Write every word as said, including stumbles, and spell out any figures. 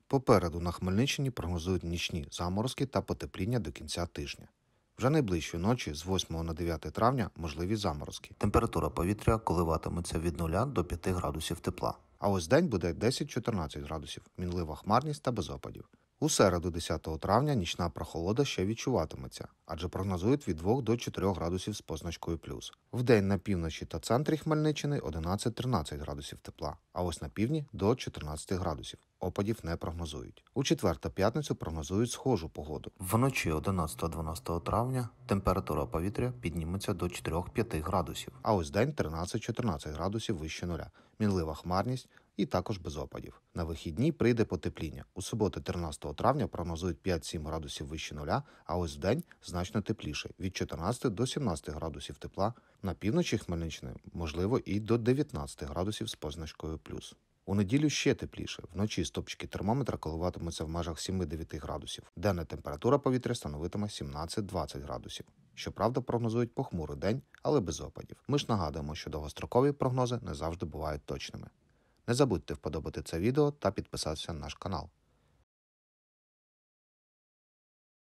Попереду на Хмельниччині прогнозують нічні заморозки та потепління до кінця тижня. Вже найближчої ночі з восьмого на дев'яте травня можливі заморозки. Температура повітря коливатиметься від нуля до п'яти градусів тепла. А ось день буде десять-чотирнадцять градусів, мінлива хмарність та без опадів. У середу десятого травня нічна прохолода ще відчуватиметься, адже прогнозують від двох до чотирьох градусів з позначкою плюс. Вдень на півночі та центрі Хмельниччини одинадцять-тринадцять градусів тепла, а ось на півдні до чотирнадцяти градусів. Опадів не прогнозують. У четвер та п'ятницю прогнозують схожу погоду. Вночі одинадцятого-дванадцятого травня температура повітря підніметься до чотирьох-п'яти градусів, а ось день тринадцять-чотирнадцять градусів вище нуля, мінлива хмарність і також без опадів. На вихідні прийде потепління. У суботу тринадцятого травня прогнозують п'ять-сім градусів вище нуля, а ось вдень значно тепліше – від чотирнадцяти до сімнадцяти градусів тепла. На півночі Хмельниччини можливо і до дев'ятнадцяти градусів з позначкою плюс. У неділю ще тепліше. Вночі стопчики термометра коливатимуться в межах сім-дев'ять градусів. Денна температура повітря становитиме сімнадцять-двадцять градусів. Щоправда, прогнозують похмурий день, але без опадів. Ми ж нагадуємо, що довгострокові прогнози не завжди бувають точними. Не забудьте вподобати це відео та підписатися на наш канал.